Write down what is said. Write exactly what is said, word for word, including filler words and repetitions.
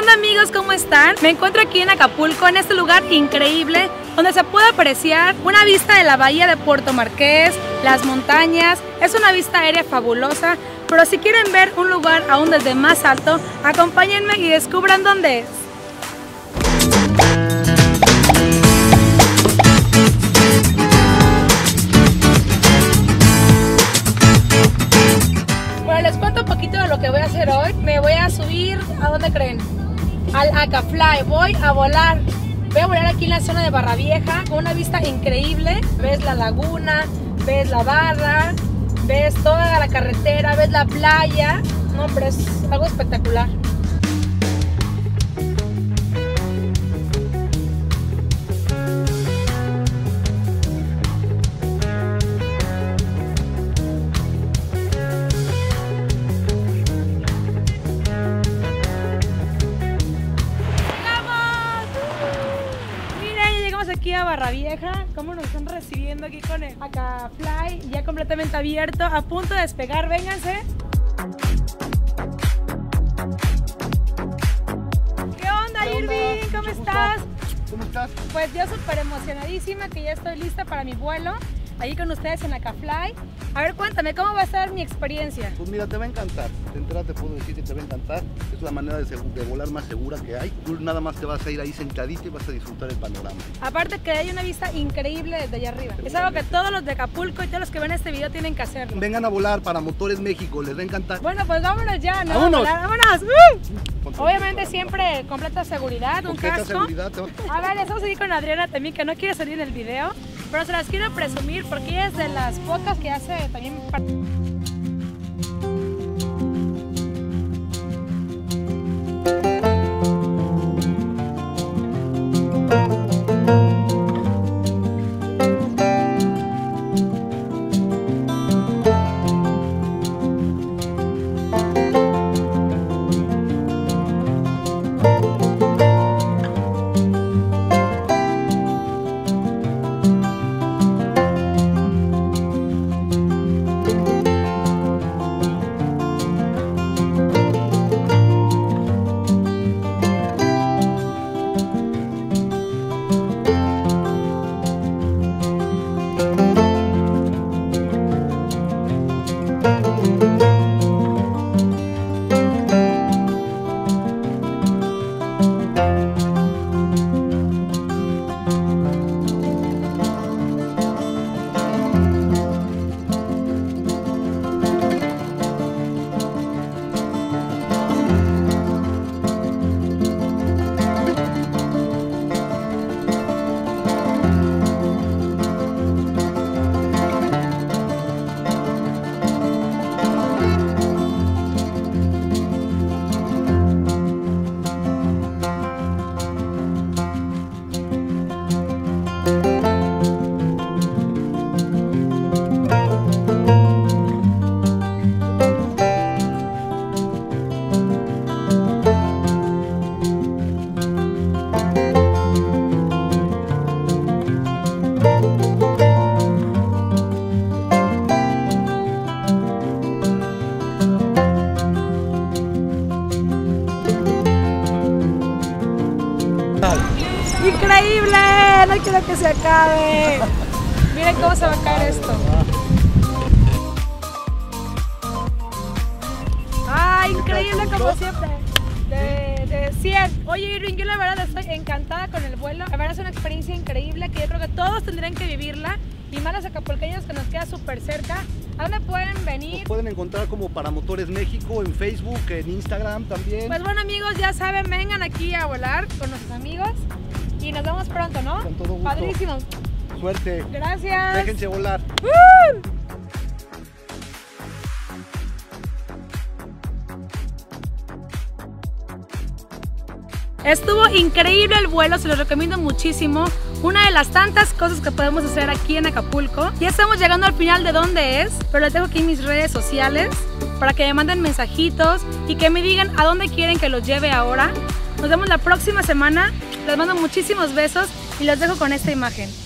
onda amigos? ¿Cómo están? Me encuentro aquí en Acapulco, en este lugar increíble donde se puede apreciar una vista de la bahía de Puerto Marqués, las montañas. Es una vista aérea fabulosa, pero si quieren ver un lugar aún desde más alto, acompáñenme y descubran dónde es. Bueno, les cuento un poquito de lo que voy a hacer hoy. Me voy a subir, ¿a dónde creen? Al Acafly, voy a volar. Voy a volar aquí en la zona de Barra Vieja con una vista increíble. Ves la laguna, ves la barra, ves toda la carretera, ves la playa. No, hombre, es algo espectacular. Aquí a Barra Vieja, cómo nos están recibiendo aquí con el Acafly, ya completamente abierto, a punto de despegar. Vénganse. ¿Qué onda, Irving? ¿Cómo estás? ¿Cómo estás? Pues yo súper emocionadísima que ya estoy lista para mi vuelo, allí con ustedes en Acafly. A ver, cuéntame, ¿cómo va a ser mi experiencia? Pues mira, te va a encantar. De entrada te puedo decir que te va a encantar. Es la manera de, de volar más segura que hay. Tú nada más te vas a ir ahí sentadito y vas a disfrutar el panorama. Aparte que hay una vista increíble desde allá arriba. Es algo que todos los de Acapulco y todos los que ven este video tienen que hacerlo. Vengan a volar para Motores México, les va a encantar. Bueno, pues vámonos ya, ¿no? ¡Vámonos! ¡Vámonos! ¡Uh! Obviamente siempre completa seguridad, un completa casco. Seguridad, te... A ver, estamos aquí con Adriana también, que no quiere salir en el video, pero se las quiero presumir porque ella es de las pocas que hace también parte. ¡Increíble! No quiero que se acabe. Miren cómo se va a caer esto. ¡Ah, increíble como siempre! De, de cien. Oye, Irving, yo la verdad estoy encantada con el vuelo. La verdad es una experiencia increíble que yo creo que todos tendrían que vivirla. Y más los acapulqueños que nos queda súper cerca. ¿A dónde pueden venir? Nos pueden encontrar como Paramotores México en Facebook, en Instagram también. Pues bueno amigos, ya saben, vengan aquí a volar con nuestros amigos. Y nos vemos pronto, ¿no? Con todo gusto. Padrísimo. Suerte. Gracias. Déjense volar. ¡Uh! Estuvo increíble el vuelo, se los recomiendo muchísimo. Una de las tantas cosas que podemos hacer aquí en Acapulco. Ya estamos llegando al final de dónde es, pero les dejo aquí mis redes sociales para que me manden mensajitos y que me digan a dónde quieren que los lleve ahora. Nos vemos la próxima semana. Les mando muchísimos besos y los dejo con esta imagen.